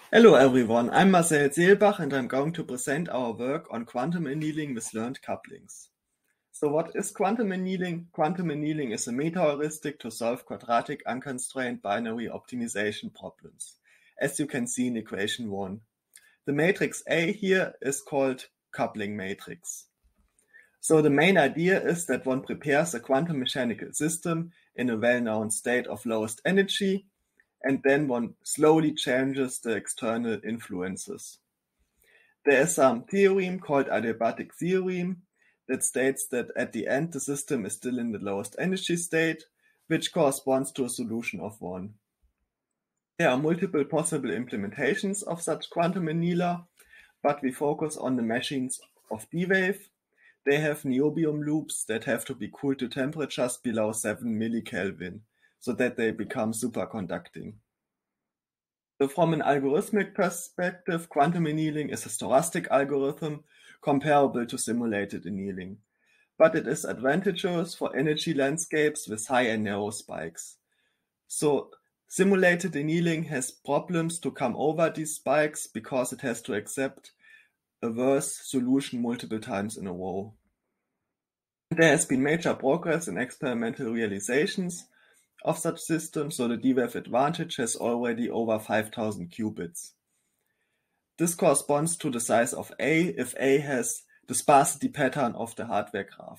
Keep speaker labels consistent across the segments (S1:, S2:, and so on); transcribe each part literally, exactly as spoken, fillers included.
S1: Hello everyone, I'm Marcel Seelbach and I'm going to present our work on quantum annealing with learned couplings. So what is quantum annealing? Quantum annealing is a meta-heuristic to solve quadratic unconstrained binary optimization problems, as you can see in equation one. The matrix A here is called coupling matrix. So the main idea is that one prepares a quantum mechanical system in a well-known state of lowest energy, and then one slowly changes the external influences. There is some theorem called adiabatic theorem that states that at the end the system is still in the lowest energy state, which corresponds to a solution of one. There are multiple possible implementations of such quantum annealer, but we focus on the machines of D-Wave. They have niobium loops that have to be cooled to temperatures below seven millikelvin, so that they become superconducting. So from an algorithmic perspective, quantum annealing is a stochastic algorithm comparable to simulated annealing, but it is advantageous for energy landscapes with high and narrow spikes. So simulated annealing has problems to come over these spikes because it has to accept a worse solution multiple times in a row. There has been major progress in experimental realizations of such systems, so the D-Wave advantage has already over five thousand qubits. This corresponds to the size of A if A has the sparsity pattern of the hardware graph.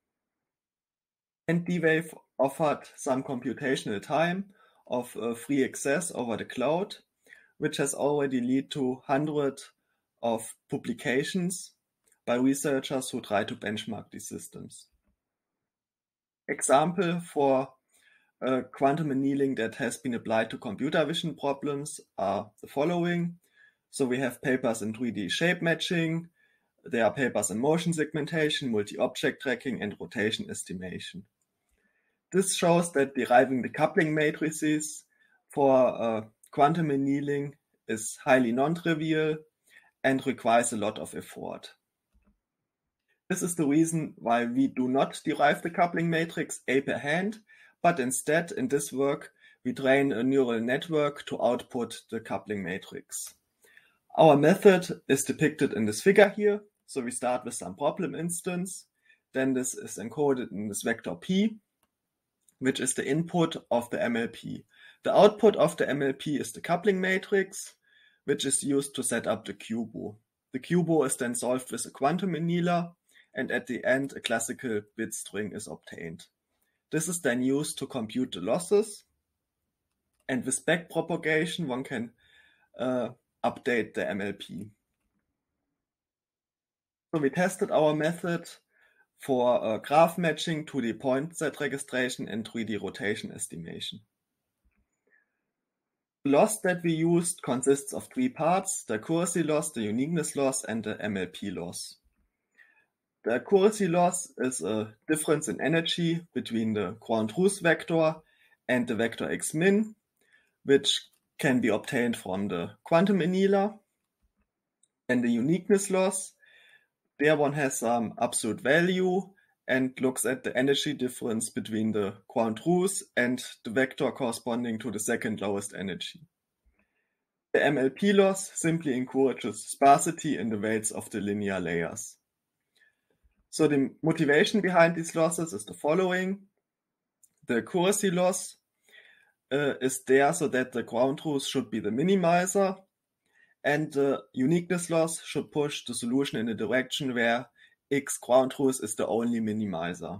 S1: And D-Wave offered some computational time of uh, free access over the cloud, which has already led to hundreds of publications by researchers who try to benchmark these systems. Example for uh, quantum annealing that has been applied to computer vision problems are the following. So we have papers in three D shape matching, there are papers in motion segmentation, multi-object tracking, and rotation estimation. This shows that deriving the coupling matrices for uh, quantum annealing is highly non-trivial and requires a lot of effort. This is the reason why we do not derive the coupling matrix A per hand, but instead in this work we train a neural network to output the coupling matrix. Our method is depicted in this figure here. So we start with some problem instance, then this is encoded in this vector P, which is the input of the M L P. The output of the M L P is the coupling matrix, which is used to set up the Q B O. The Q B O is then solved with a quantum annealer, and at the end a classical bit string is obtained. This is then used to compute the losses, and with backpropagation one can uh, update the M L P. So we tested our method for uh, graph matching, two D point set registration, and three D rotation estimation. The loss that we used consists of three parts: the accuracy loss, the uniqueness loss, and the M L P loss. The accuracy loss is a difference in energy between the ground truth vector and the vector x min, which can be obtained from the quantum annealer. And the uniqueness loss, there one has some absolute value and looks at the energy difference between the ground truth and the vector corresponding to the second lowest energy. The M L P loss simply encourages sparsity in the weights of the linear layers. So the motivation behind these losses is the following. The accuracy loss uh, is there so that the ground truth should be the minimizer, and the uniqueness loss should push the solution in a direction where X ground truth is the only minimizer.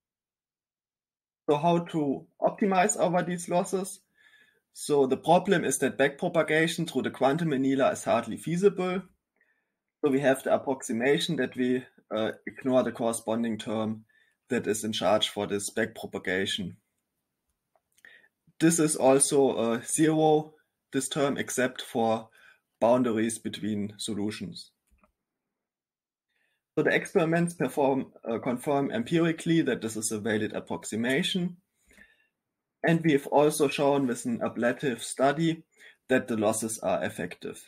S1: So how to optimize over these losses? So the problem is that backpropagation through the quantum annealer is hardly feasible. So we have the approximation that we uh, ignore the corresponding term that is in charge for this backpropagation. This is also uh, zero, this term, except for boundaries between solutions. So the experiments perform, uh, confirm empirically that this is a valid approximation. And we have also shown with an ablative study that the losses are effective.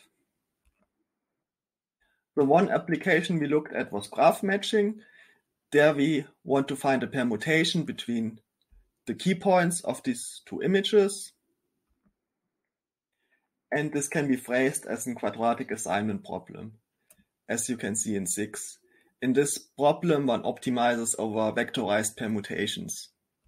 S1: The one application we looked at was graph matching. There we want to find a permutation between the key points of these two images. and this can be phrased as a quadratic assignment problem, as you can see in six. In this problem, one optimizes over vectorized permutations.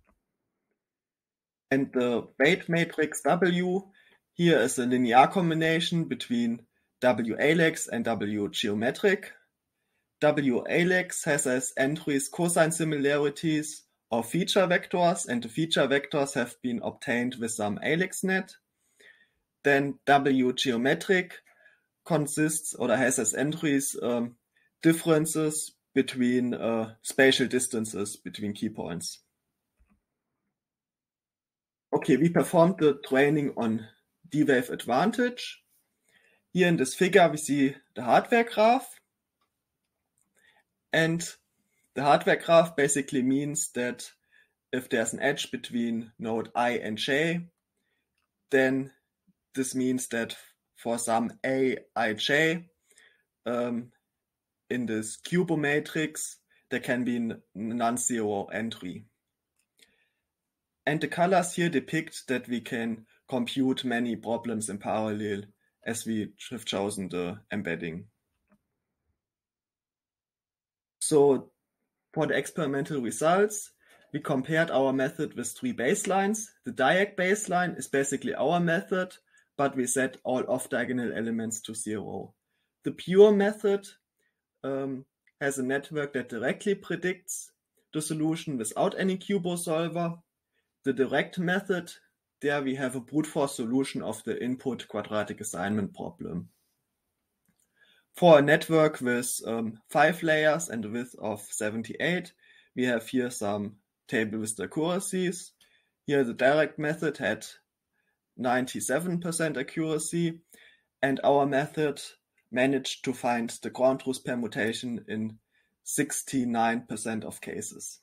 S1: And the weight matrix W here is a linear combination between W Alex and W geometric. W Alex has as entries cosine similarities of feature vectors, and the feature vectors have been obtained with some AlexNet. Then W geometric consists or has as entries um, differences between uh, spatial distances between key points. Okay, we performed the training on D-Wave Advantage. Here in this figure we see the hardware graph. And the hardware graph basically means that if there's an edge between node I and j, then this means that for some a ij um, in this cubo matrix, there can be a non-zero entry. And the colors here depict that we can compute many problems in parallel as we have chosen the embedding. So for the experimental results, we compared our method with three baselines. The Dirac baseline is basically our method, but we set all off-diagonal elements to zero. The pure method um, has a network that directly predicts the solution without any cubo solver. The direct method, there we have a brute force solution of the input quadratic assignment problem. For a network with um, five layers and a width of seventy-eight, we have here some table with the accuracies. Here the direct method had ninety-seven percent accuracy, and our method managed to find the ground truth permutation in sixty-nine percent of cases.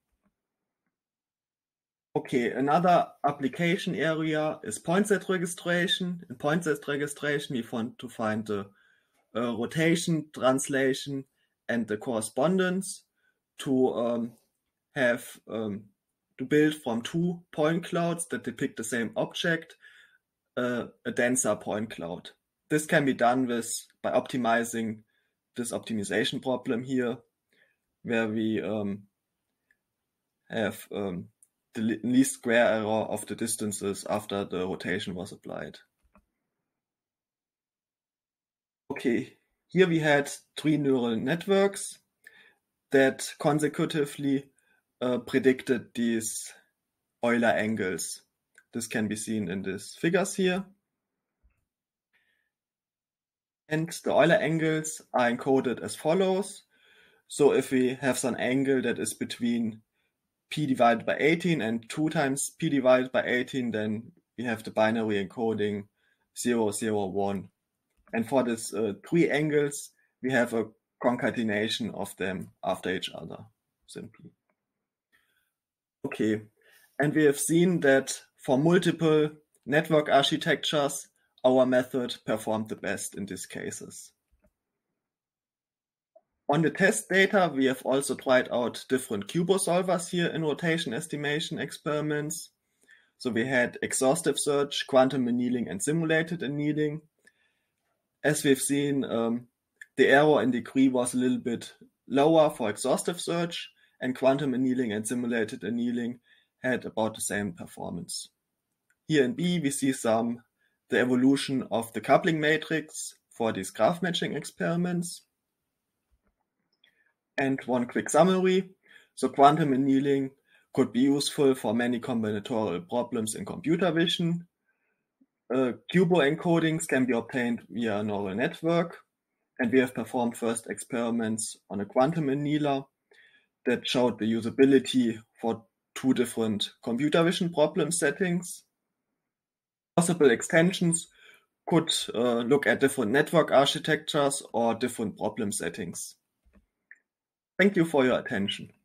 S1: Okay, another application area is point set registration. In point set registration, we want to find the uh, rotation, translation, and the correspondence to um, have um, to build from two point clouds that depict the same object uh, a denser point cloud. This can be done with by optimizing this optimization problem here, where we um, have um, the least square error of the distances after the rotation was applied. Okay, here we had three neural networks that consecutively uh, predicted these Euler angles. This can be seen in these figures here. And the Euler angles are encoded as follows. So if we have some angle that is between p divided by eighteen and two times p divided by eighteen, then we have the binary encoding zero, zero, one. And for these uh, three angles, we have a concatenation of them after each other, simply. Okay, and we have seen that for multiple network architectures, our method performed the best in these cases. On the test data, we have also tried out different cubo solvers here in rotation estimation experiments. So we had exhaustive search, quantum annealing, and simulated annealing. As we've seen, um, the error in degree was a little bit lower for exhaustive search, and quantum annealing and simulated annealing had about the same performance. Here in B, we see some the evolution of the coupling matrix for these graph matching experiments. And one quick summary. So quantum annealing could be useful for many combinatorial problems in computer vision. Uh, cubo encodings can be obtained via a neural network. And we have performed first experiments on a quantum annealer that showed the usability for two different computer vision problem settings. Possible extensions could uh, look at different network architectures or different problem settings. Thank you for your attention.